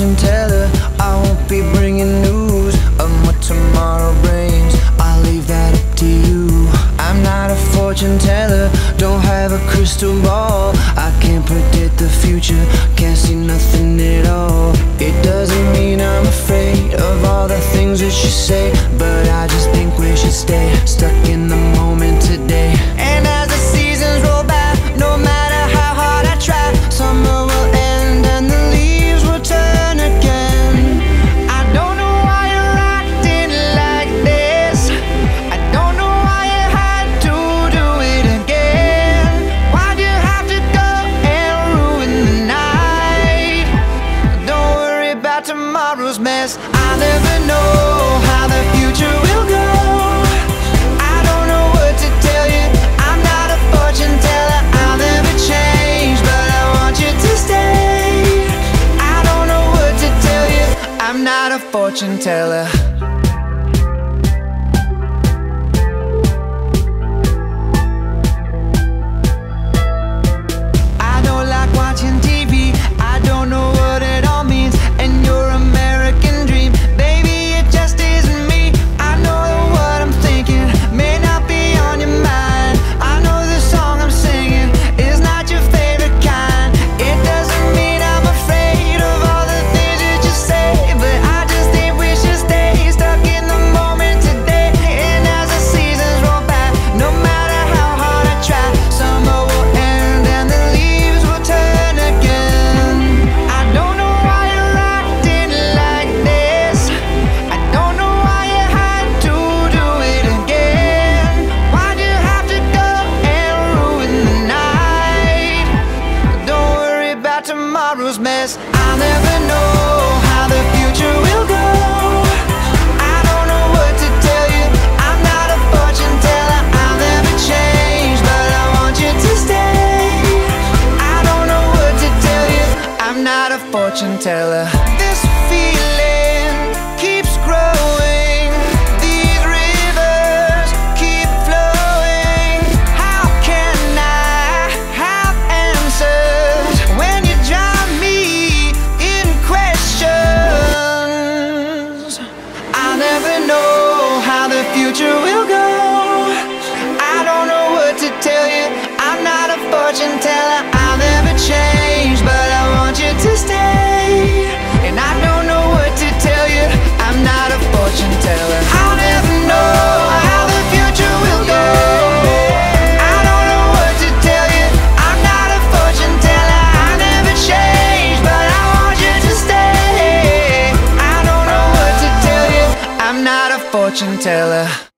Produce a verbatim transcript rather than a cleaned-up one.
fortune teller. I won't be bringing news of what tomorrow brings. I'll leave that up to you. I'm not a fortune teller, don't have a crystal ball. I can't predict the future, can't see nothing at all. It doesn't mean I'm afraid of all the things that you say, but I just think we should stay stuck in the moment today. And as the seasons roll by, no matter how hard I try, summer will end and the leaves will turn again. I don't know why you're acting like this. I don't know why you had to do it again. Why'd you have to go and ruin the night? Don't worry about tomorrow's mess. I never know how the future will go. I don't know what to tell you, I'm not a fortune teller. I'll never change, but I want you to stay. I don't know what to tell you, I'm not a fortune teller. I don't like watching T V, I don't know what it all means. And your American dream, baby, it just isn't me. I know what I'm thinking may not be on your mind. I know the song I'm singing is not your favorite kind. It doesn't mean I'm afraid of all the things that you say, but I just think we should stay stuck in the moment today. And as the seasons roll by, no matter how hard I try, summer will end and the leaves will turn again. I don't know why you're acting like this. I don't know why you had to do it again. Why'd you have to go and ruin the night? Don't worry about tomorrow's mess. I'll never know how the future will go. I don't know what to tell you, I'm not a fortune teller. I'll never change, but I want you to stay. I don't know what to tell you, I'm not a fortune teller. This feeling keeps growing, these rivers keep flowing. How can I have answers when you drive me in questions? I'll never know how the future will go. I don't know what to tell you, I'm not a fortune teller. I'll never change, but I want you to stay. And I don't know what to tell you, I'm not a fortune teller. I'll never know how the future will go. I don't know what to tell you, I'm not a fortune teller. I'll never change, but I want you to stay. I don't know what to tell you, I'm not a fortune teller.